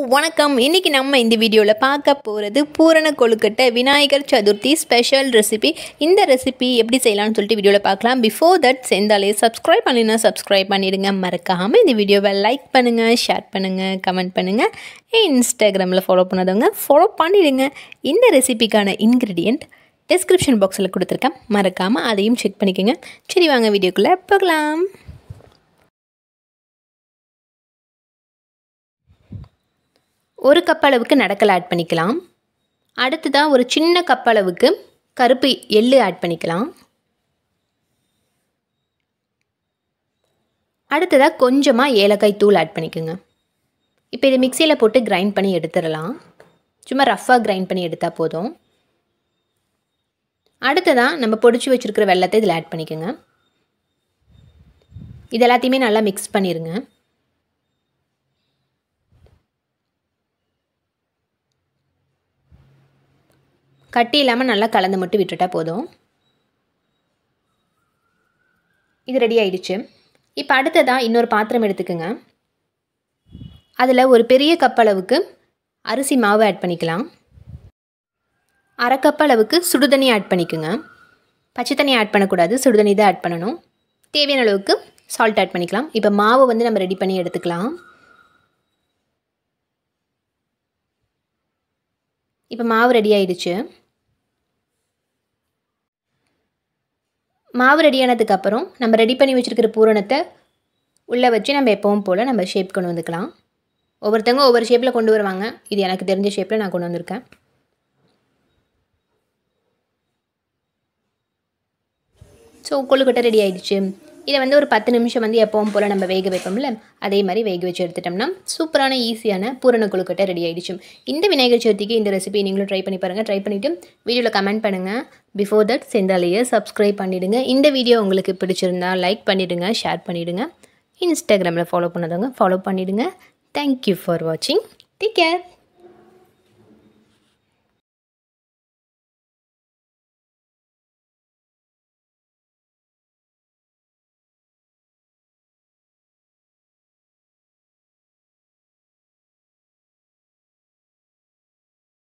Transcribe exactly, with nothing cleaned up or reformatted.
வணக்கம். இன்னைக்கு நம்ம இந்த வீடியோவில் பார்க்க போகிறது பூரண கொழுக்கட்டை விநாயகர் சதுர்த்தி ஸ்பெஷல் ரெசிபி. இந்த ரெசிபி எப்படி செய்யலாம்னு சொல்லிட்டு வீடியோவில் பார்க்கலாம். பிஃபோர் தட் செந்தாலே சப்ஸ்கிரைப் பண்ணினா சப்ஸ்கிரைப் பண்ணிடுங்க. மறக்காமல் இந்த வீடியோவை லைக் பண்ணுங்கள், ஷேர் பண்ணுங்கள், கமெண்ட் பண்ணுங்கள். இன்ஸ்டாகிராமில் ஃபாலோ பண்ணாதவங்க ஃபாலோ பண்ணிடுங்க. இந்த ரெசிபிக்கான இன்க்ரீடியண்ட் டிஸ்கிரிப்ஷன் பாக்ஸில் கொடுத்துருக்கேன், மறக்காமல் அதையும் செக் பண்ணிக்கோங்க. சரி, வாங்க வீடியோக்குள்ளே போகலாம். ஒரு கப் அளவுக்கு நடக்கலை ஆட் பண்ணிக்கலாம். அடுத்ததாக ஒரு சின்ன கப் அளவுக்கு கருப்பு எள்ளு ஆட் பண்ணிக்கலாம். அடுத்ததாக கொஞ்சமாக ஏலக்காய் தூள் ஆட் பண்ணிக்கோங்க. இப்போ இதை மிக்சியில் போட்டு கிரைண்ட் பண்ணி எடுத்துடலாம். சும்மா ரஃப்பாக கிரைண்ட் பண்ணி எடுத்தால் போதும். அடுத்ததாக நம்ம பொடிச்சு வச்சுருக்கிற வெல்லத்தை இதில் ஆட் பண்ணிக்கோங்க. இது எல்லாத்தையுமே நல்லா மிக்ஸ் பண்ணிடுங்க. கட்டி இல்லாமல் நல்லா கலந்து மட்டும் விட்டுட்டா போதும். இது ரெடி ஆயிடுச்சு. இப்போ அடுத்ததாக இன்னொரு பாத்திரம் எடுத்துக்கோங்க. அதில் ஒரு பெரிய கப் அளவுக்கு அரிசி மாவு ஆட் பண்ணிக்கலாம். அரை கப் அளவுக்கு சுடுதண்ணி ஆட் பண்ணிக்கோங்க. பச்சை தண்ணி ஆட் பண்ணக்கூடாது, சுடுதண்ணி தான் ஆட் பண்ணணும். தேவையான அளவுக்கு சால்ட் ஆட் பண்ணிக்கலாம். இப்போ மாவு வந்து நம்ம ரெடி பண்ணி எடுத்துக்கலாம். இப்போ மாவு ரெடி ஆயிடுச்சு. மாவு ரெடியானதுக்கப்புறம் நம்ம ரெடி பண்ணி வச்சுருக்கிற பூரணத்தை உள்ளே வச்சு நம்ம எப்பவும் போல் நம்ம ஷேப் கொண்டு வந்துக்கலாம். ஒவ்வொருத்தவங்க ஒவ்வொரு ஷேப்பில் கொண்டு வருவாங்க. இது எனக்கு தெரிஞ்ச ஷேப்பில் நான் கொண்டு வந்திருக்கேன். ஸோ கொழுக்கட்டை ரெடி ஆகிடுச்சு. இதை வந்து ஒரு பத்து நிமிஷம் வந்து எப்பவும் போல் நம்ம வேக வைப்போம்ல, அதே மாதிரி வேக வச்சு எடுத்துட்டோம்னா சூப்பரான ஈஸியான பூரண கொழுக்கட்டை ரெடி ஆகிடுச்சு. இந்த விநாயகர் சதுர்த்திக்கு இந்த ரெசிபி நீங்களும் ட்ரை பண்ணி பாருங்கள். ட்ரை பண்ணிவிட்டு வீடியோவில் கமெண்ட் பண்ணுங்கள். பிஃபோர் தட் செந்தாலேயே சப்ஸ்கிரைப் பண்ணிவிடுங்க. இந்த வீடியோ உங்களுக்கு பிடிச்சிருந்தா லைக் பண்ணிவிடுங்க, ஷேர் பண்ணிவிடுங்க. இன்ஸ்டாகிராமில் ஃபாலோ பண்ணாதவங்க ஃபாலோ பண்ணிவிடுங்க. தேங்க்யூ ஃபார் வாட்சிங். Take care.